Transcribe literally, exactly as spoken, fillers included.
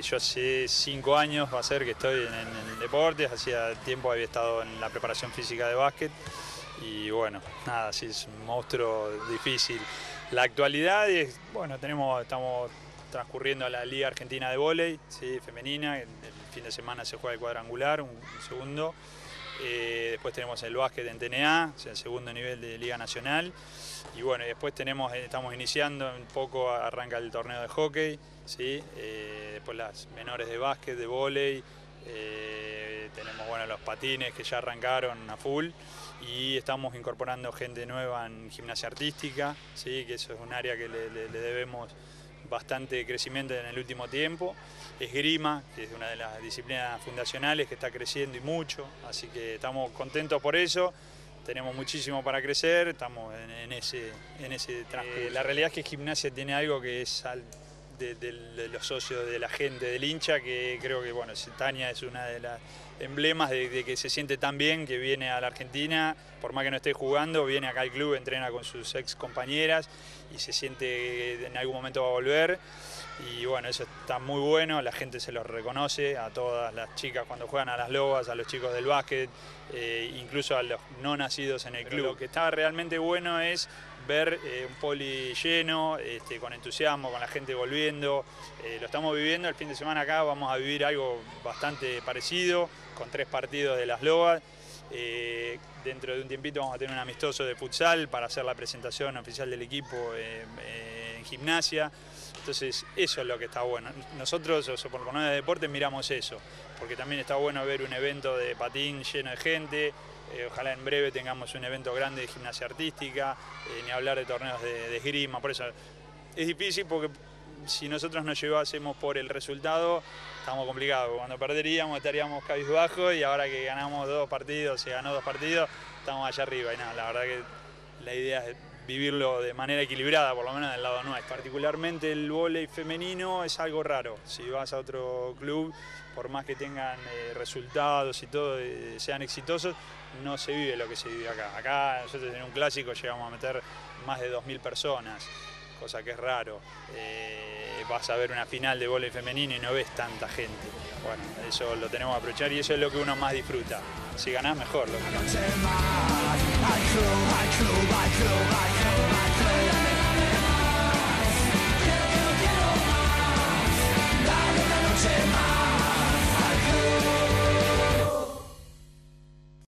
yo hace cinco años va a ser que estoy en, en el deporte, hacía tiempo había estado en la preparación física de básquet y bueno, nada, sí es un monstruo difícil. La actualidad es, bueno, tenemos, estamos transcurriendo a la Liga Argentina de Vóley, ¿sí? Femenina, el, el fin de semana se juega el cuadrangular, un, un segundo. Eh, después tenemos el básquet en T N A, o sea, el segundo nivel de Liga Nacional. Y bueno, después tenemos, estamos iniciando un poco, arranca el torneo de hockey, ¿sí? Eh, después las menores de básquet, de vóley, eh, tenemos bueno, los patines que ya arrancaron a full y estamos incorporando gente nueva en gimnasia artística, ¿sí? Que eso es un área que le, le, le debemos bastante crecimiento en el último tiempo. Esgrima, que es una de las disciplinas fundacionales que está creciendo y mucho, así que estamos contentos por eso. Tenemos muchísimo para crecer, estamos en, en ese, en ese transcurso. Eh, la realidad es que gimnasia tiene algo que es al, de, de, de los socios, de la gente, del hincha, que creo que bueno, Tania es una de las emblemas de, de que se siente tan bien, que viene a la Argentina, por más que no esté jugando, viene acá al club, entrena con sus ex compañeras y se siente que en algún momento va a volver. Y bueno, eso está muy bueno, la gente se lo reconoce, a todas las chicas cuando juegan a las Lobas, a los chicos del básquet, eh, incluso a los no nacidos en el club. Pero lo que está realmente bueno es ver eh, un poli lleno, este, con entusiasmo, con la gente volviendo. Eh, lo estamos viviendo, el fin de semana acá vamos a vivir algo bastante parecido, con tres partidos de las Lobas. Eh, dentro de un tiempito vamos a tener un amistoso de futsal para hacer la presentación oficial del equipo eh, eh, en gimnasia. Entonces eso es lo que está bueno. Nosotros, o por lo menos de deporte, miramos eso, porque también está bueno ver un evento de patín lleno de gente, eh, ojalá en breve tengamos un evento grande de gimnasia artística, eh, ni hablar de torneos de, de esgrima, por eso es difícil porque si nosotros nos llevásemos por el resultado, estamos complicados, cuando perderíamos estaríamos cabizbajos y ahora que ganamos dos partidos, se ganó dos partidos, estamos allá arriba y nada, la verdad que la idea es vivirlo de manera equilibrada, por lo menos del lado nuestro. Particularmente el vóley femenino es algo raro. Si vas a otro club, por más que tengan eh, resultados y todo, eh, sean exitosos, no se vive lo que se vive acá. Acá nosotros en un clásico llegamos a meter más de dos mil personas, cosa que es raro. Eh, vas a ver una final de vóley femenino y no ves tanta gente. Bueno, eso lo tenemos que aprovechar y eso es lo que uno más disfruta. Si ganás, mejor. Lo